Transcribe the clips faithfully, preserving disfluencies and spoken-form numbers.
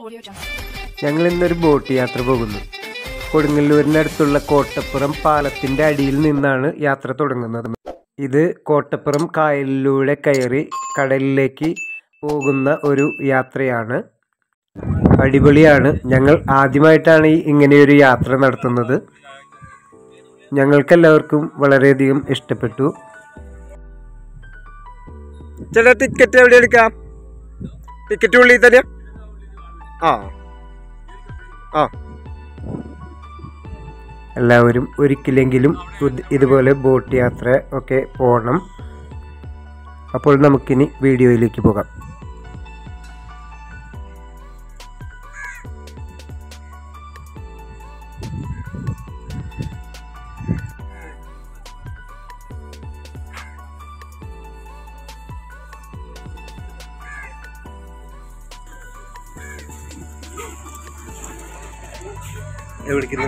ഞങ്ങൾ ഇന്നൊരു ബോട്ട് യാത്ര പോകുന്നു. കൊടുങ്ങല്ലൂരിനടുത്തുള്ള കോട്ടപ്പുറം പാലത്തിൻ്റെ അടിയിൽ നിന്നാണ് യാത്ര തുടങ്ങുന്നത്. ഇത് കോട്ടപ്പുറം കായലിലൂടെ കയറി കടലിലേക്ക് പോകുന്ന ഒരു യാത്രയാണ്. അടിപൊളിയാണ്. ഞങ്ങൾ ആദ്യമായിട്ടാണ് ഇങ്ങനെയൊരു യാത്ര നടത്തുന്നത്. ഞങ്ങൾക്കെല്ലാവർക്കും വളരെയധികം ഇഷ്ടപ്പെട്ടു. ചില ടിക്കറ്റ് എവിടെ എടുക്കാം? ടിക്കറ്റ് ഉള്ളിൽ തന്നെ. ആ ആ എല്ലാവരും ഒരിക്കലെങ്കിലും ഇതുപോലെ ബോട്ട് യാത്ര ഒക്കെ പോകണം. അപ്പോൾ നമുക്കിനി വീഡിയോയിലേക്ക് പോകാം. എവിടേക്ക്?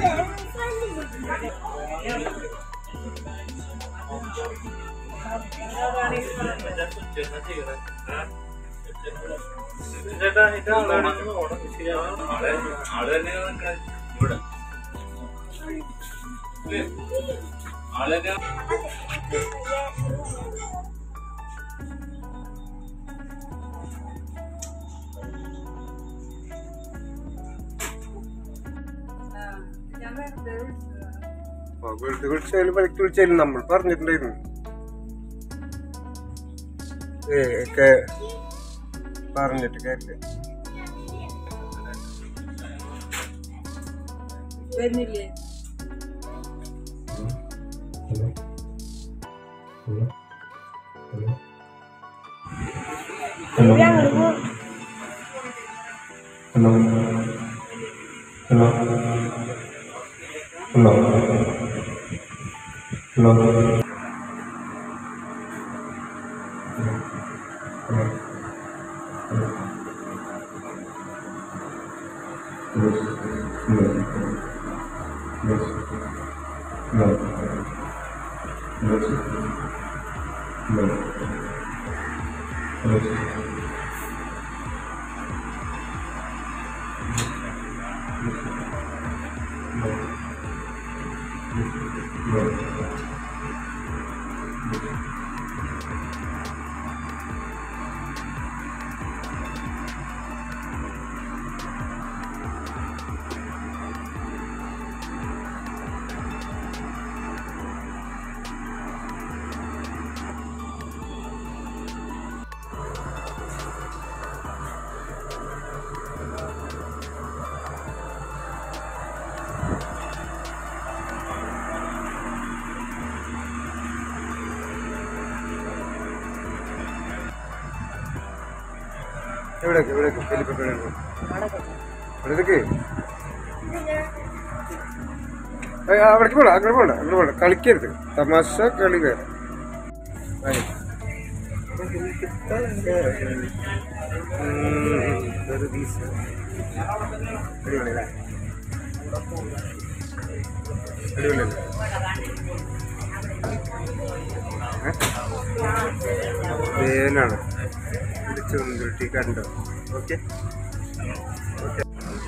വെറുതെ വിളിച്ചാലും പലക്ക് വിളിച്ചാലും നമ്മൾ പറഞ്ഞിട്ടുണ്ടായിരുന്നു. ഏ ഒക്കെ പറഞ്ഞിട്ട് കാര്യമില്ല. ഹലോ ഹലോ ഹലോ ഹലോ എവിടേക്ക് എവിടേക്ക് എലിപ്പറ്റ എവിടേക്ക്? അവിടേക്ക് പോകണ്ട, അങ്ങനെ പോകണ്ട, അങ്ങനെ പോകണ്ട. കളിക്കരുത്, തമാശ കളി വേറെ. അടിപൊളിയല്ലേ? അടിപൊളിയല്ലേ? വേനാണ് ചുരുട്ടി കണ്ടോ? Okay okay.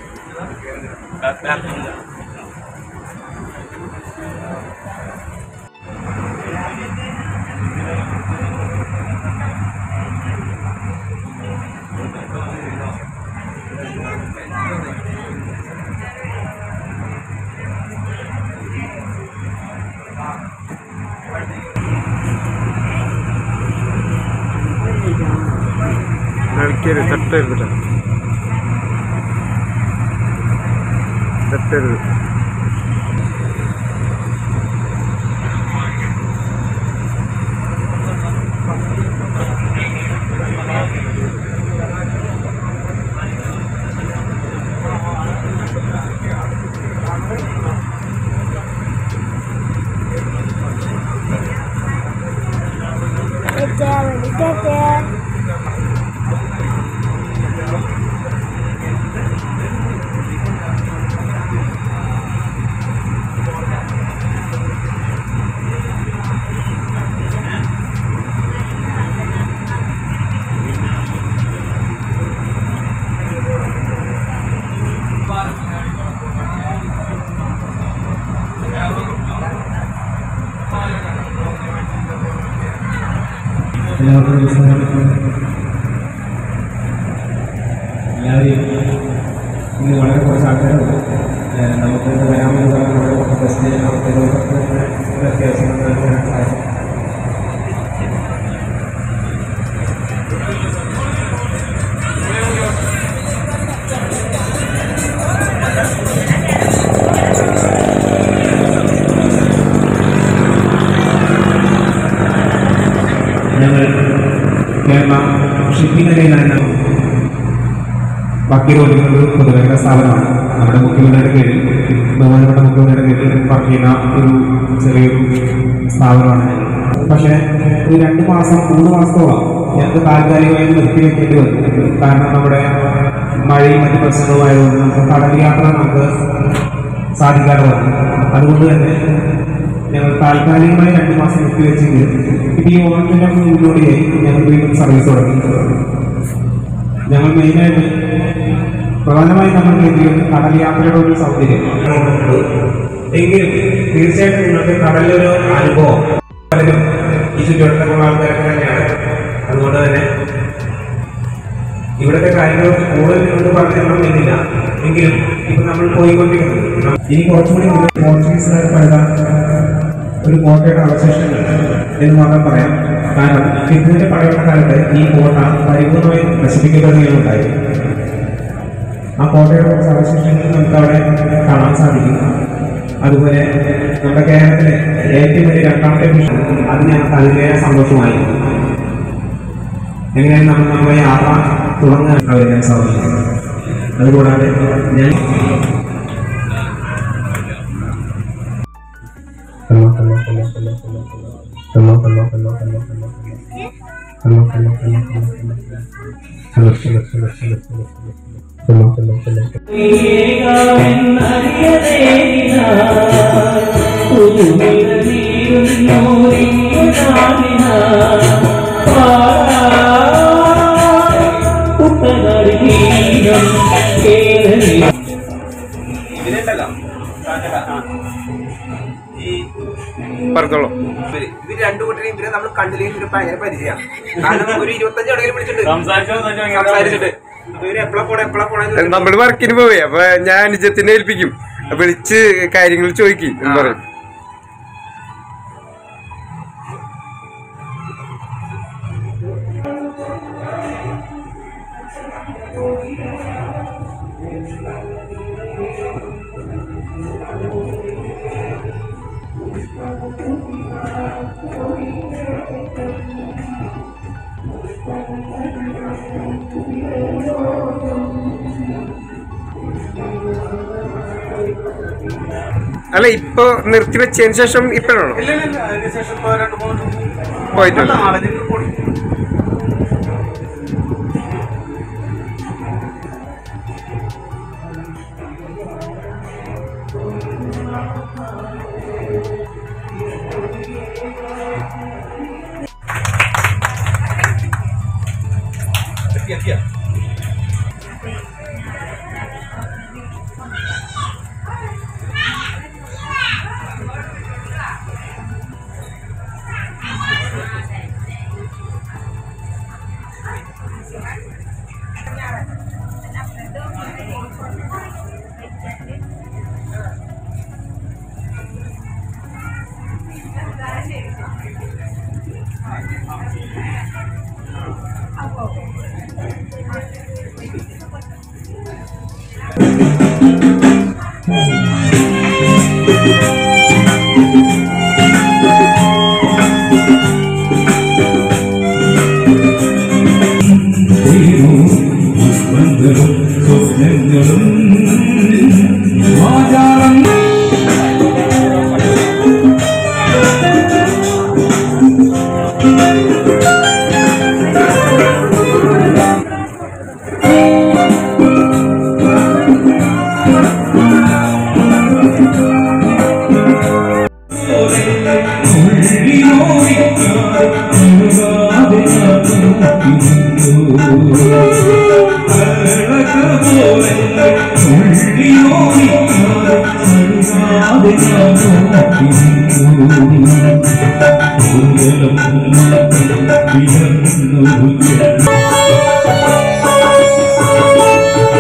കളിക്കരുത്, തട്ടരുത് തട്ടരുത്. കാര്യം ഇന്ന് വളരെ കുറച്ച് ആൾക്കാരുണ്ട്. നമുക്ക് വരാമെന്ന് പറഞ്ഞാൽ നമ്മുടെ ബസ്സിന് അത്യാവശ്യം വരാൻ സാധിക്കും. ഞങ്ങൾ കേരള ഷിപ്പിംഗ് ലൈനാണ് ബാക്കി റോഡിലുള്ള പൊതുമേഖലാ സ്ഥാപനമാണ്. നമ്മുടെ മുഖ്യമന്ത്രിയുടെ കീഴിൽ ബഹുമാനപ്പെട്ട മുഖ്യമന്ത്രിയുടെ കീഴിൽ വർക്ക് ചെയ്യുന്ന ഒരു ചെറിയൊരു സ്ഥാപനമാണ്. പക്ഷേ ഒരു രണ്ട് മാസം മൂന്ന് മാസത്തോളം ഞങ്ങൾക്ക് താൽക്കാലികമായി നിർത്തിവെക്കേണ്ടി വന്നു. കാരണം നമ്മുടെ മഴയും മറ്റു പ്രശ്നങ്ങളുമായതുകൊണ്ട് നമുക്ക് കടൽ യാത്ര നമുക്ക് സാധിക്കാതെ വന്നു. അതുകൊണ്ട് തന്നെ ഞങ്ങൾ താൽക്കാലികമായി രണ്ട് മാസം നിർത്തിവെച്ചെങ്കിൽ ഇപ്പം ഈ ഓണത്തിൻ്റെ മുന്നോടിയായി ഞങ്ങൾ വീണ്ടും സർവീസ് തുടങ്ങി. ഞങ്ങൾ മെയിനായിട്ട് പ്രധാനമായും നമ്മൾ കരുതിയത് കടൽ യാത്രയുടെ ഒരു സൗകര്യം എങ്കിലും തീർച്ചയായിട്ടും നിങ്ങൾക്ക് കടലൊരു അനുഭവം പലരും ഈ ചുറ്റുവട്ടത്തുള്ള ആൾക്കാരൊക്കെ തന്നെയാണ്. അതുകൊണ്ട് തന്നെ ഇവിടുത്തെ കാര്യങ്ങൾ കൂടുതൽ കൊണ്ട് പറഞ്ഞിരണം എന്നില്ല. എങ്കിലും ഇപ്പം നമ്മൾ പോയിക്കൊണ്ടിരിക്കുന്നത് ഇനി കുറച്ചുകൂടി പോർച്ചുഗീസുകാർ പഴുത ഒരു കോട്ടയുടെ അവശേഷങ്ങൾ എന്ന് മാത്രം പറയാം. കാരണം ടിപ്പുവിന്റെ പഴയ കാലത്ത് ഈ കോട്ട പരിപൂർണമായി നശിപ്പിക്കപ്പെടുകയുണ്ടായി. ആ കോട്ടയുടെ കുറച്ച് അവശേഷങ്ങൾ നമുക്ക് അവിടെ കാണാൻ സാധിക്കും. അതുപോലെ നമ്മുടെ കേരളത്തിലെ ഏറ്റവും വലിയ രണ്ടാമത്തെ വിഷയം അത് ഞങ്ങൾക്ക് അതിൻ്റെതായ സന്തോഷമായി. എങ്ങനെയാണ് നമ്മൾ നമ്മുടെ യാത്ര തുടങ്ങാൻ അവരെ സാധിക്കും. അതുകൂടാതെ ഞാൻ Hello, hello, hello, hello, hello, hello, hello, hello, hello, hello, hello, hello, hello, hello, hello, hello, hello, hello, hello, hello, പറഞ്ഞോളൂ. ഇത് രണ്ടു കൂട്ടരെയും ഇവരെ നമ്മൾ കണ്ടില്ലെങ്കിൽ ഒരു ഭയങ്കര പരിചയമാണ്. കാരണം ഒരു ഇരുപത്തഞ്ച് എവിടെയെങ്കിലും വിളിച്ചിട്ടുണ്ട് സംസാരിച്ചിട്ട് ഇവര് എപ്പോഴാ പോണേ എപ്പോഴാ പോണേ നമ്മള് വർക്കിന് പോവേ. അപ്പൊ ഞാൻ അനുജത്തിനെ ഏൽപ്പിക്കും, വിളിച്ച് കാര്യങ്ങൾ ചോദിക്കും എന്ന് പറയും. അല്ല, ഇപ്പൊ നിർത്തിവെച്ചതിന് ശേഷം ഇപ്പോഴാണോ പോയിട്ടുണ്ട്? Thank you.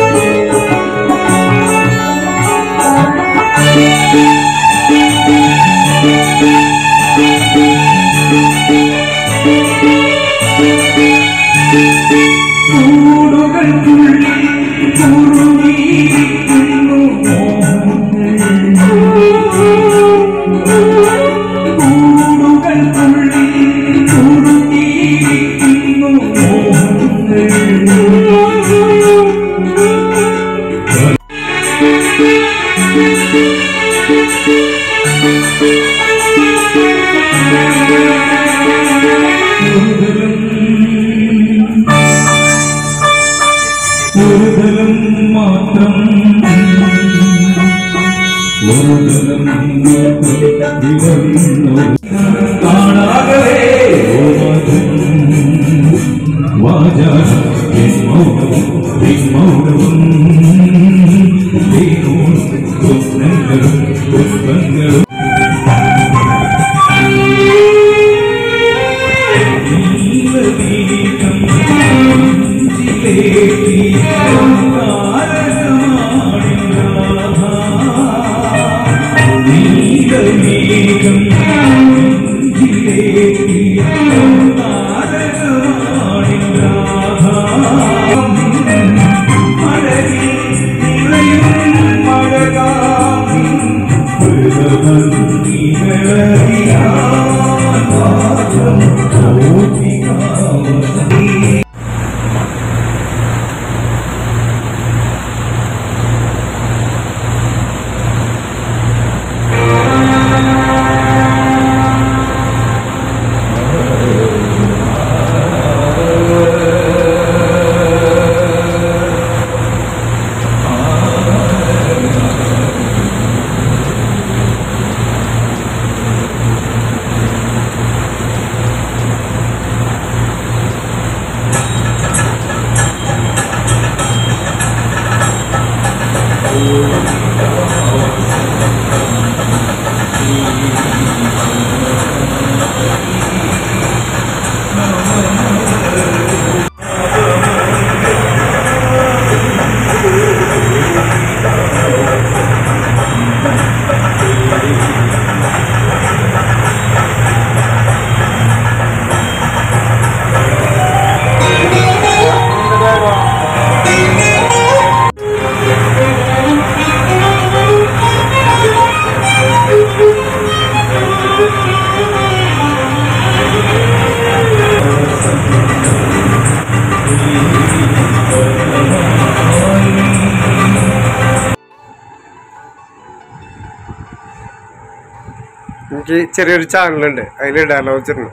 എനിക്ക് ചെറിയൊരു ചാനലുണ്ട്, അതിലിടാലോ വെച്ചിരുന്നു.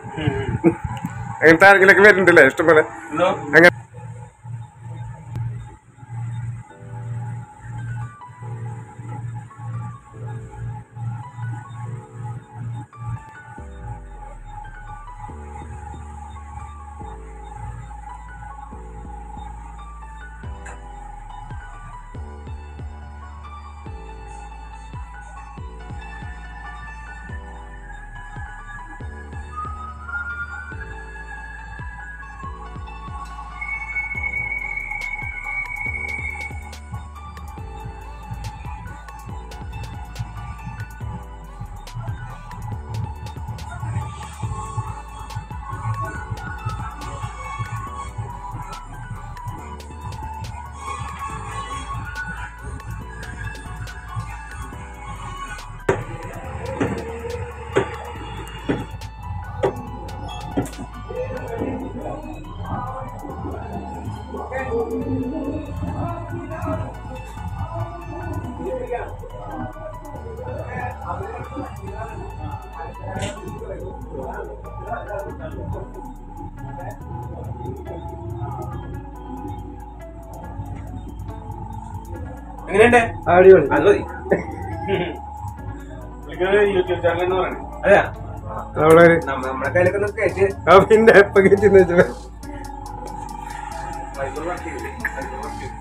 അങ്ങനത്തെ ആരെങ്കിലൊക്കെ വരുന്നുണ്ടല്ലേ ഇഷ്ടംപോലെ. അങ്ങനെ എങ്ങനെയുണ്ട്? അടിപൊളി. അത് മതി. യൂട്യൂബ് ചാനൽ എന്ന് പറയുന്നത് അതെയാ നമ്മളൊരു നമ്മുടെ കയ്യിലൊക്കെ ഒന്ന് കയറ്റി ആ പിന്നെ എപ്പ കയറ്റിന്ന് വെച്ചാൽ മൈക്രോ വർക്ക് ചെയ്തില്ലേ? മൈക്രോ വർക്ക് ചെയ്തു.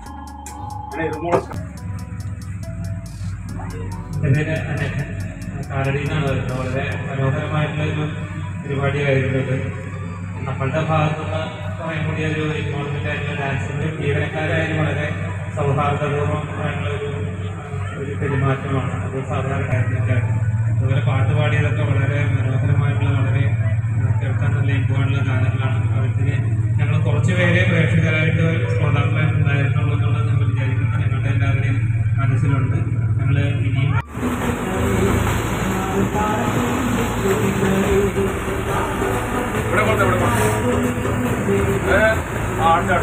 കാലടിന്നാണ് വരുന്നത്. വളരെ മനോഹരമായിട്ടുള്ള ഒരു പരിപാടിയായിരുന്നത്. നമ്മളുടെ ഭാഗത്തുനിന്ന് കുറേ കൂടി ഒരു ഇൻവോൾവ്മെന്റ് ആയിട്ടുള്ള ഡാൻസിന്റെ ജീവനക്കാരായാലും വളരെ സൗഹാർദ്ദപൂർവ്വമായിട്ടുള്ള ഒരു ഒരു പെരുമാറ്റമാണ് അത് സാധാരണ കാര്യത്തിൻ്റെ. അതുപോലെ പാട്ട് പാടിയതൊക്കെ വളരെ മനോഹരമായിട്ടുള്ള വളരെ കേൾക്കാൻ നല്ല ഇമ്പമായിട്ടുള്ള ഗാനങ്ങളാണ്. അതിന് ഞങ്ങൾ കുറച്ച് പേരെ പ്രേക്ഷകരായിട്ട് ശ്രോതാക്കളെ ഉണ്ടായിരുന്നുള്ളൂ എന്നുള്ളത് ഞങ്ങൾ വിചാരിക്കുന്നത് ഞങ്ങളുടെ എല്ലാവരുടെയും മനസ്സിലുണ്ട്. ഞങ്ങൾ ഇനിയും ഇവിടെ കൊണ്ട് ഇവിടെ ആണ്ട്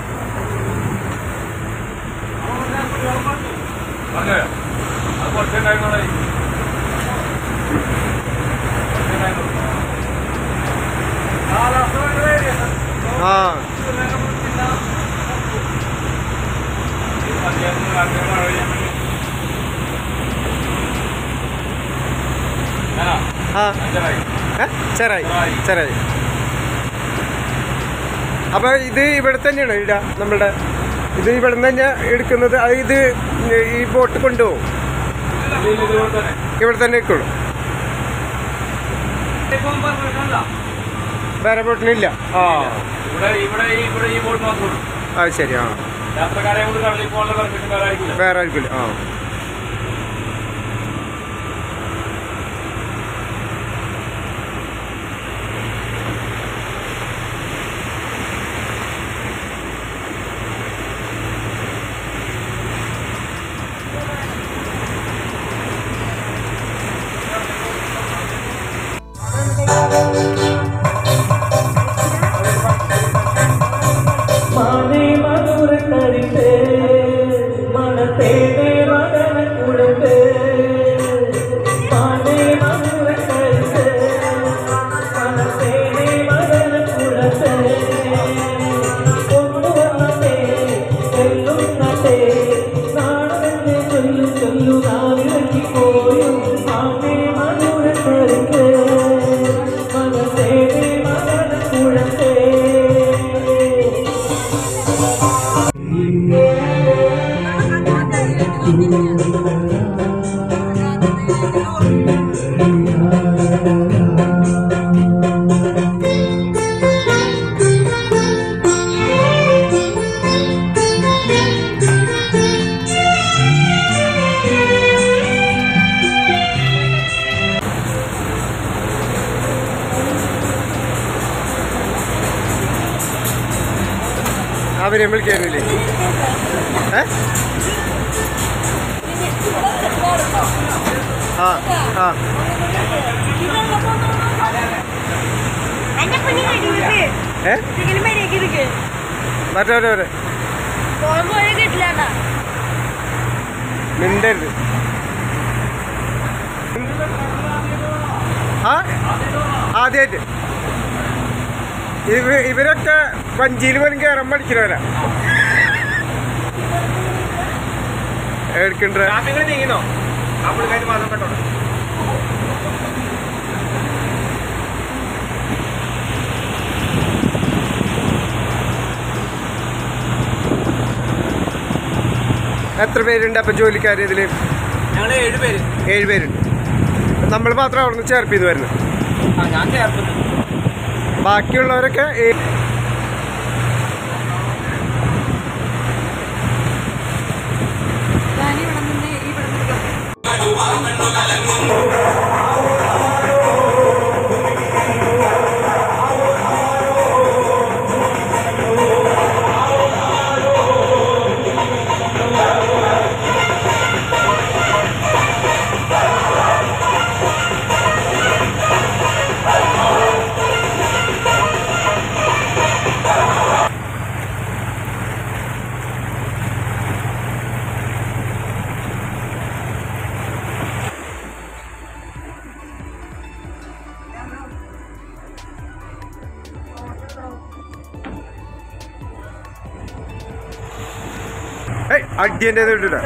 അതെ അത് കുറച്ചുണ്ടായിരുന്നോളെ ആ ആ ചെറായി ചെറായി. അപ്പൊ ഇത് ഇവിടെ തന്നെയാണ് ഇട നമ്മളുടെ ഇത് ഇവിടെ നിന്ന് തന്നെ എടുക്കുന്നത്. അത് ഇത് ഈ ബോട്ട് കൊണ്ടുപോകും ഇവിടെ തന്നെ ഇരിക്കുള്ളൂ. വേറെ ബോട്ടിനില്ല. ആ അത് ശരി. ആ വേറെ ആയിരിക്കില്ല. ആ അവരെ വിളിക്കാനില്ലേ? ഏ ആ ആ ഏ മറ്റവരെ മിണ്ടരുത്. ആ ആദ്യമായിട്ട് ഇവ ഇവരൊക്കെ വഞ്ചിയിൽ പോലും കയറാൻ പഠിക്കുന്നവരാ. എടുക്കണ്ട നീങ്ങുന്നോ നമ്മൾക്കായിട്ട് മാത്രം പെട്ടോ. എത്ര പേരുണ്ട് അപ്പൊ ജോലിക്കാർ ഇതില്? ഞങ്ങൾ ഏഴ് പേര്. ഏഴ് പേരുണ്ട്. നമ്മൾ മാത്രം അവിടെ നിന്ന് ചേർപ്പ് ചെയ്ത് വരുന്നത്. ഞാൻ ചേർക്കുന്നു. ബാക്കിയുള്ളവരൊക്കെ അടിയൻ്റെ ഇട്ടില്ല.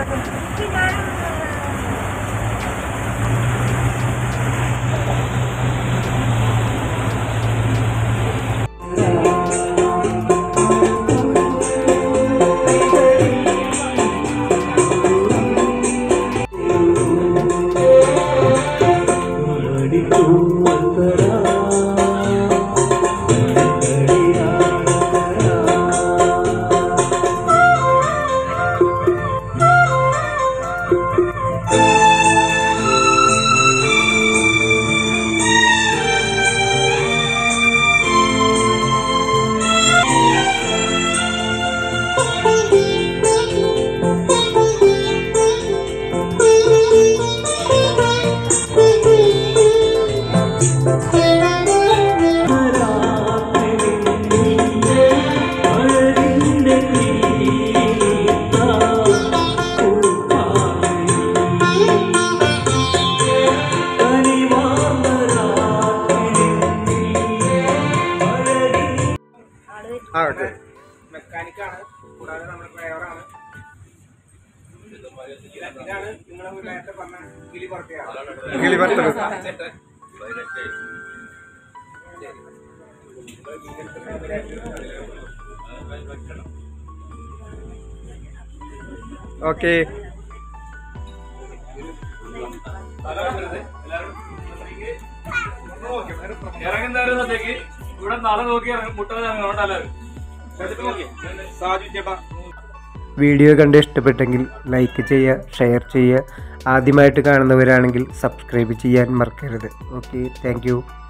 ഇതാണ് നിങ്ങളെ നേരത്തെ പറഞ്ഞ കിളി പുറത്തെയാണ്. കിളി വറുത്തത്. ഓക്കെ. ഇറങ്ങുന്നവരത്തേക്ക് ഇവിടെ നാളെ നോക്കി ഇറങ്ങും മുട്ട വീഡിയോ കണ്ട് ഇഷ്ടപ്പെട്ടെങ്കിൽ ലൈക്ക് ചെയ്യുക, ഷെയർ ചെയ്യുക. ആദ്യമായിട്ട് കാണുന്നവരാണെങ്കിൽ സബ്സ്ക്രൈബ് ചെയ്യാൻ മറക്കരുത്. Okay, thank U.